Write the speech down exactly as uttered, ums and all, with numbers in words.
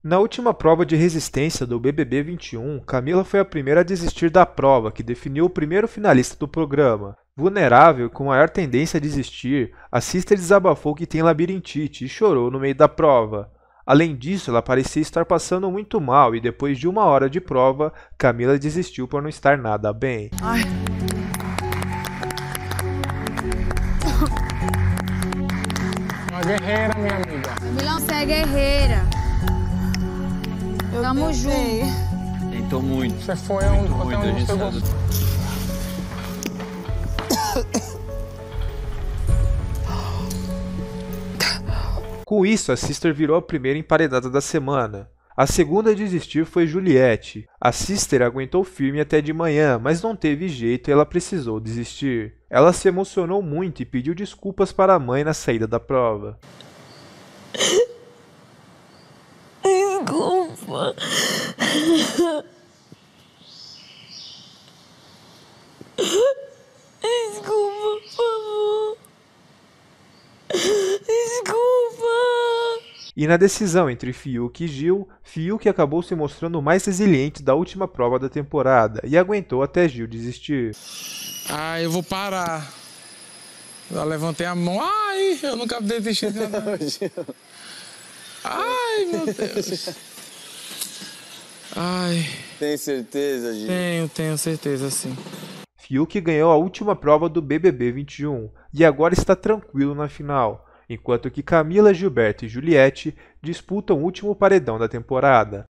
Na última prova de resistência do B B B vinte e um, Camila foi a primeira a desistir da prova, que definiu o primeiro finalista do programa. Vulnerável e com maior tendência a desistir, a Sister desabafou que tem labirintite e chorou no meio da prova. Além disso, ela parecia estar passando muito mal e depois de uma hora de prova, Camila desistiu por não estar nada bem. Ai. Uma guerreira, minha amiga. Camila, você é guerreira. Eu Tamo junto. Tentou muito. Você foi aonde muito, até onde você muito, gostou. Com isso, a Sister virou a primeira emparedada da semana. A segunda a desistir foi Juliette. A Sister aguentou firme até de manhã, mas não teve jeito e ela precisou desistir. Ela se emocionou muito e pediu desculpas para a mãe na saída da prova. Desculpa. Desculpa, por favor. Desculpa. E na decisão entre Fiuk e Gil, Fiuk acabou se mostrando o mais resiliente da última prova da temporada e aguentou até Gil desistir. Ah, eu vou parar. Eu levantei a mão. Ai, eu nunca desisti. Ai, meu Deus. Ai. Tem certeza, Gil? Tenho, tenho certeza, sim. Fiuk ganhou a última prova do B B B vinte e um e agora está tranquilo na final, enquanto que Camila, Gilberto e Juliette disputam o último paredão da temporada.